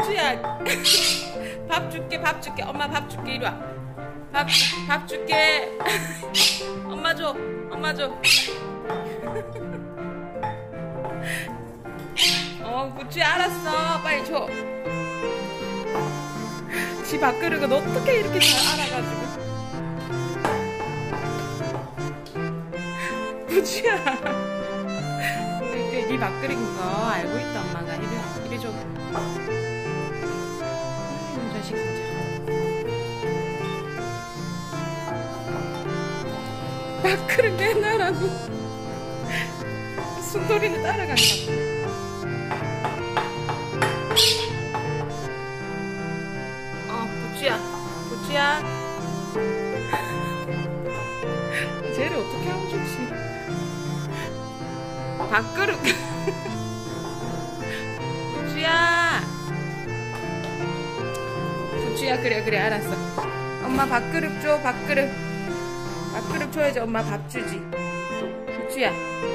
부추야. 밥 줄게, 밥 줄게. 엄마 밥 줄게. 이리 와. 밥 줄게. 엄마 줘, 엄마 줘. 부추야, 알았어. 빨리 줘. 지 밥그릇은 어떻게 이렇게 잘 알아가지고. 부추야. 네 밥그릇인 거 알고 있다, 엄마가. 이리 줘. 아이고, 자식 진짜. 밥그릇 내놔라고. 순돌이는 따라간다. 부추야. 쟤를 어떻게 하면 좋지? 밥그릇. 부추야, 그래, 알았어. 엄마 밥그릇 줘, 밥그릇 줘야지 엄마 밥 주지. 부추야.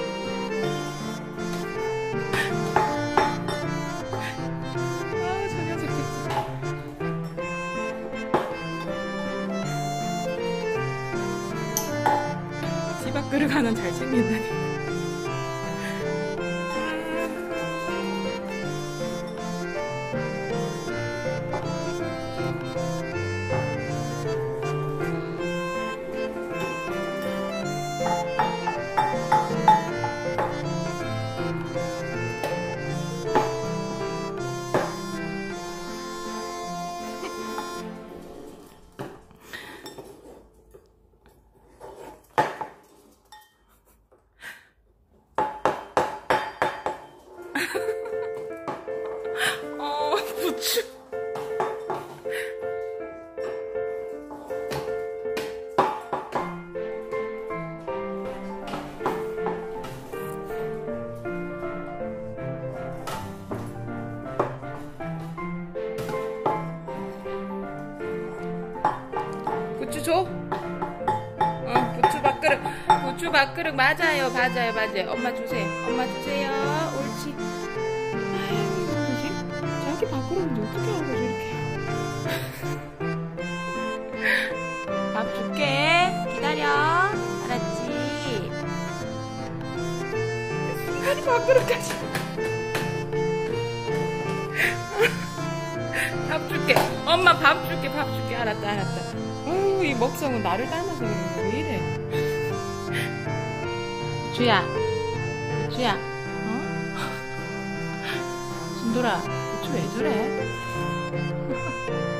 저 녀석 진짜. 지 밥그릇 하나 잘 챙긴다니. 부추. 부추 줘. 부추 밥그릇 맞아요. 엄마 주세요. 옳지. 자기 밥그릇인지 어떻게 알고 저렇게. 밥 줄게. 기다려. 알았지? 순간이 밥그릇까지. 밥 줄게. 엄마 밥 줄게. 알았다. 이 먹성은 나를 닮아서 그런 거 왜 이래. 부추야. 순돌아, 부추 왜 저래?